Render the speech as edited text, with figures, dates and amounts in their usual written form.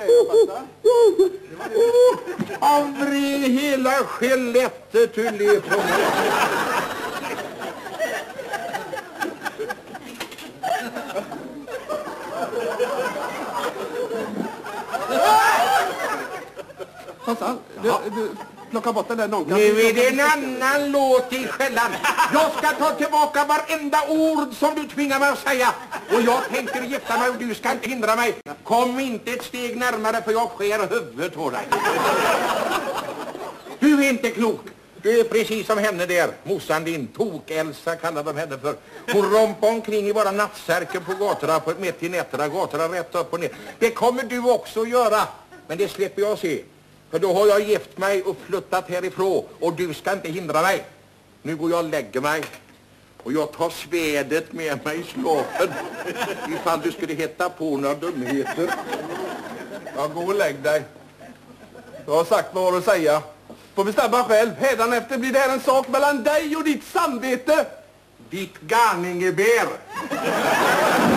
Avvred hela skelettet ur lepon. Hassan, du plockar bort den där nonkan. Nu är det en annan låt i skällan. Jag ska ta tillbaka varenda ord som du tvingar mig att säga. Och jag tänker gifta mig och du ska inte hindra mig. Kom inte ett steg närmare för jag skär huvudet på dig. Du är inte klok. Du är precis som henne där. Mossan din, Tok-Elsa kallar de henne för. Hon rompar omkring i våra nattsärken på gatorna, mitt i nätterna, gatorna rätt upp och ner. Det kommer du också att göra. Men det släpper jag se. För då har jag gift mig och flyttat härifrån. Och du ska inte hindra mig. Nu går jag och lägger mig. Och jag tar svädet med mig i slapen. Ifall du skulle hitta på några dumheter. Jag går och lägg dig. Jag har sagt vad du att säga. Får bestämma själv. Hädanefter blir det här en sak mellan dig och ditt samvete. Ditt garningebär.